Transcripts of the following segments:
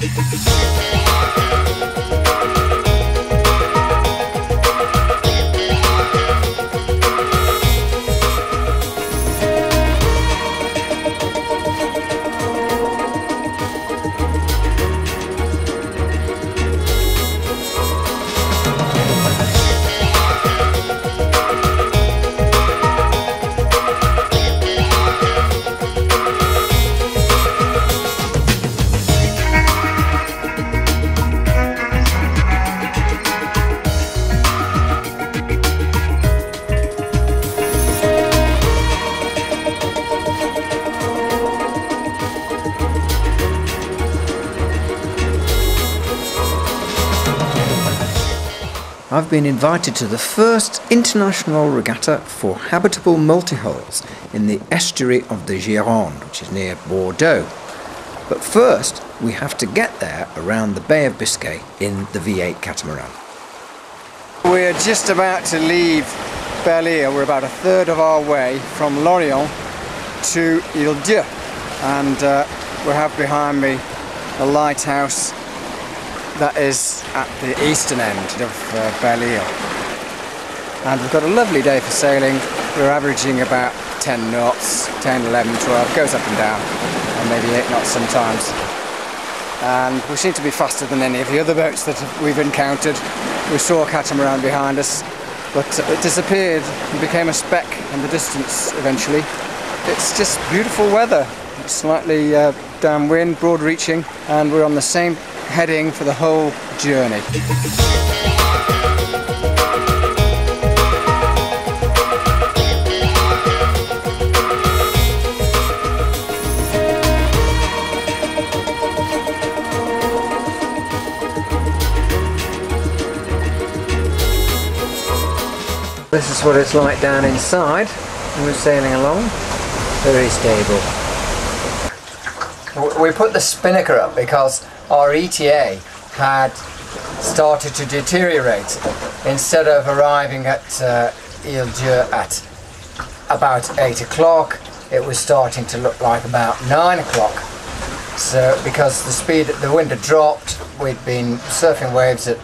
I've been invited to the first International Regatta for Habitable Multihulls in the Estuary of the Gironde, which is near Bordeaux. But first, we have to get there around the Bay of Biscay in the V8 catamaran. We're just about to leave Belle-Île. We're about a third of our way from Lorient to Ile-Dieu, and we have behind me a lighthouse that is at the eastern end of Belle-Île. And we've got a lovely day for sailing. We're averaging about 10 knots, 10, 11, 12, goes up and down, and maybe 8 knots sometimes. And we seem to be faster than any of the other boats that we've encountered. We saw a catamaran behind us, but it disappeared and became a speck in the distance eventually. It's just beautiful weather, slightly downwind, broad reaching, and we're on the same heading for the whole journey. This is what it's like down inside, and we're sailing along. Very stable. We put the spinnaker up because our ETA had started to deteriorate. Instead of arriving at Ile-Dieu at about 8 o'clock, it was starting to look like about 9 o'clock. So because the wind had dropped, we'd been surfing waves at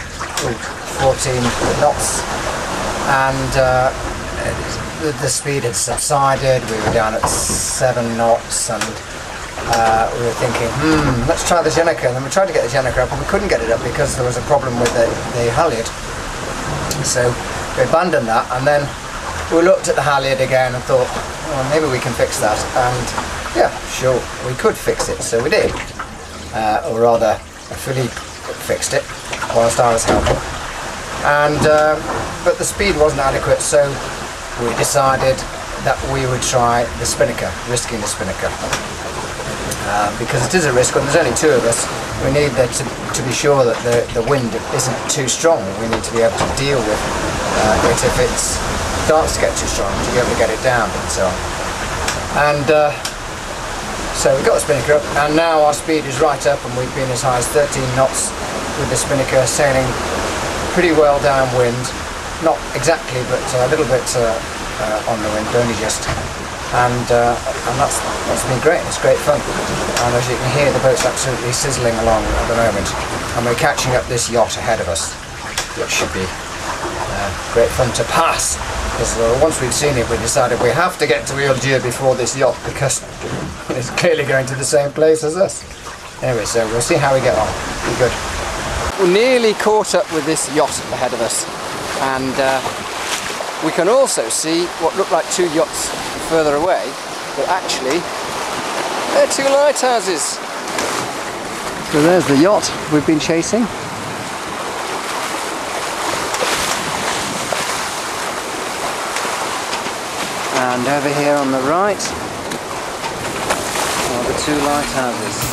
14 knots, and the speed had subsided. We were down at 7 knots, and we were thinking, let's try the Gennaker. And then we tried to get the Gennaker up, and we couldn't get it up because there was a problem with the halyard. So we abandoned that, and then we looked at the halyard again and thought, well, maybe we can fix that. And yeah, sure, we could fix it. So we did. Or rather, Phillipe fixed it whilst I was helping. And but the speed wasn't adequate, so we decided that we would try the spinnaker, risking the spinnaker. Because it is a risk when there's only 2 of us. We need to be sure that the wind isn't too strong. We need to be able to deal with it if it starts to get too strong, to be able to get it down and so on. And so we got the spinnaker up, and now our speed is right up, and we've been as high as 13 knots with the spinnaker, sailing pretty well downwind. Not exactly, but a little bit on the wind, only just. And that's been great. It's great fun, and as you can hear, the boat's absolutely sizzling along at the moment, and we're catching up this yacht ahead of us, which should be great fun to pass, because once we've seen it, we decided we have to get to Ile-Dieu before this yacht, because it's clearly going to the same place as us. Anyway, so we'll see how we get on. Be good. We're nearly caught up with this yacht ahead of us, and we can also see what look like 2 yachts further away, but actually they're 2 lighthouses. So there's the yacht we've been chasing. And over here on the right are the 2 lighthouses.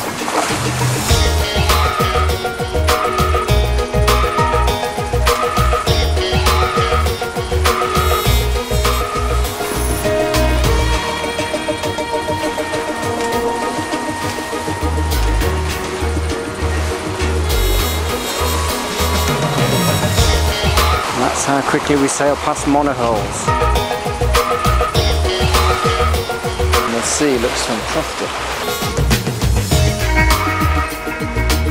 That's how quickly we sail past monohulls. And the sea looks fantastic.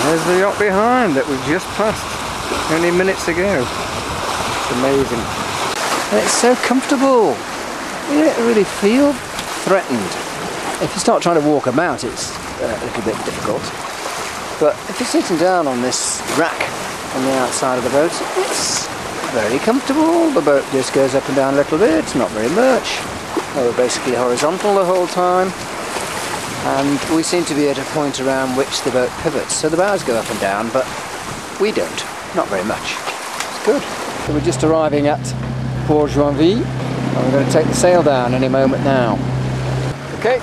There's the yacht behind that we've just passed only minutes ago. It's amazing. And it's so comfortable. You don't really feel threatened. If you start trying to walk about, it's a little bit difficult. But if you're sitting down on this rack on the outside of the boat, it's very comfortable. The boat just goes up and down a little bit, not very much. We're basically horizontal the whole time. And we seem to be at a point around which the boat pivots. So the bows go up and down, but we don't. Not very much. It's good. So we're just arriving at Port Joinville. And we're going to take the sail down any moment now. Okay.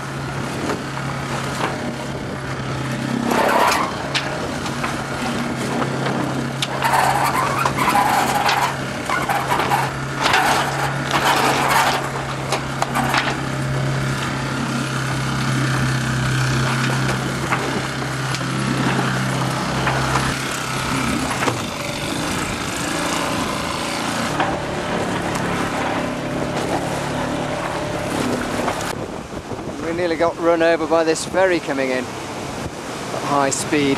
We nearly got run over by this ferry coming in at high speed.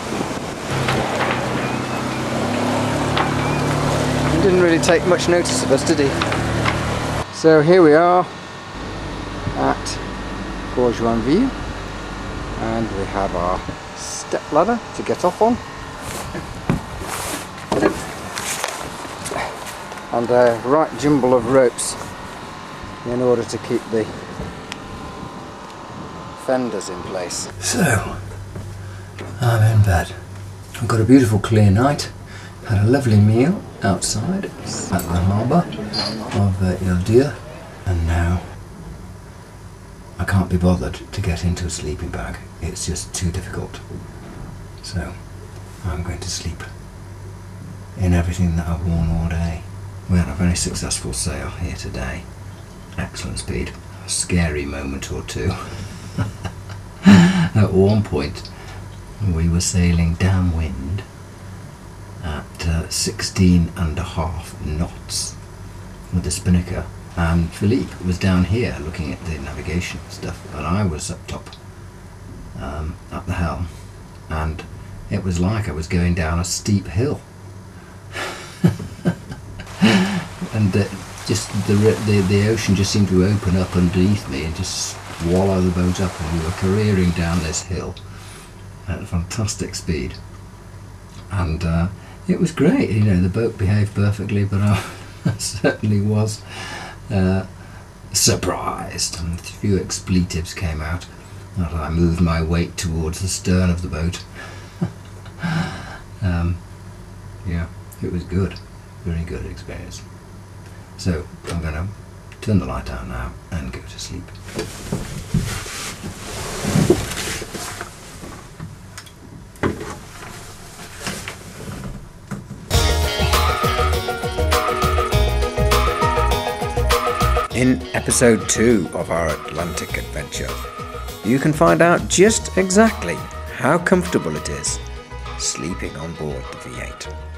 He didn't really take much notice of us, did he? So here we are at Port Joinville, and we have our step ladder to get off on, and a right jumble of ropes in order to keep the fenders in place. So, I'm in bed. I've got a beautiful clear night, had a lovely meal outside at the harbour of Ile, and now I can't be bothered to get into a sleeping bag. It's just too difficult. So, I'm going to sleep in everything that I've worn all day. We had a very successful sail here today. Excellent speed. A scary moment or two. At one point we were sailing downwind at 16.5 knots with the spinnaker, and Phillipe was down here looking at the navigation stuff, and I was up top at the helm, and it was like I was going down a steep hill. And just the ocean just seemed to open up underneath me and just swallow the boat up, and we were careering down this hill at a fantastic speed, and it was great. You know, the boat behaved perfectly, but I certainly was surprised, and a few expletives came out as I moved my weight towards the stern of the boat. Yeah, it was good, very good experience. So I'm going to turn the light out now and go to sleep. In episode 2 of our Atlantic adventure, you can find out just exactly how comfortable it is sleeping on board the V8.